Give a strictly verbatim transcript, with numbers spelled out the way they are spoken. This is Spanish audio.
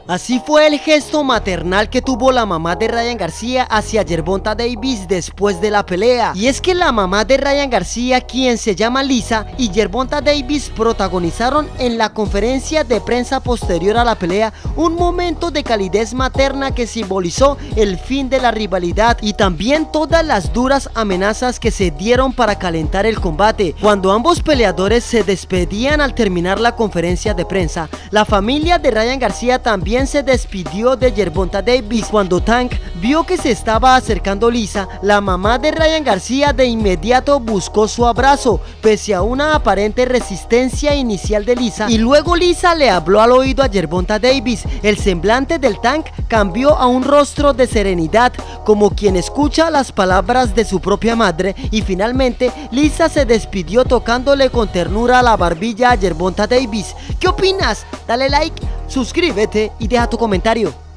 Así fue el gesto maternal que tuvo la mamá de Ryan García hacia Gervonta Davis después de la pelea. Y es que la mamá de Ryan García, quien se llama Lisa, y Gervonta Davis protagonizaron en la conferencia de prensa posterior a la pelea un momento de calidez materna que simbolizó el fin de la rivalidad y también todas las duras amenazas que se dieron para calentar el combate. Cuando ambos peleadores se despedían al terminar la conferencia de prensa, la familia de Ryan García también se despidió de Gervonta Davis. Cuando Tank vio que se estaba acercando Lisa, la mamá de Ryan García de inmediato buscó su abrazo, pese a una aparente resistencia inicial de Lisa, y luego Lisa le habló al oído a Gervonta Davis. El semblante del Tank cambió a un rostro de serenidad, como quien escucha las palabras de su propia madre, y finalmente Lisa se despidió tocándole con ternura la barbilla a Gervonta Davis. ¿Qué opinas? Dale like, suscríbete y deja tu comentario.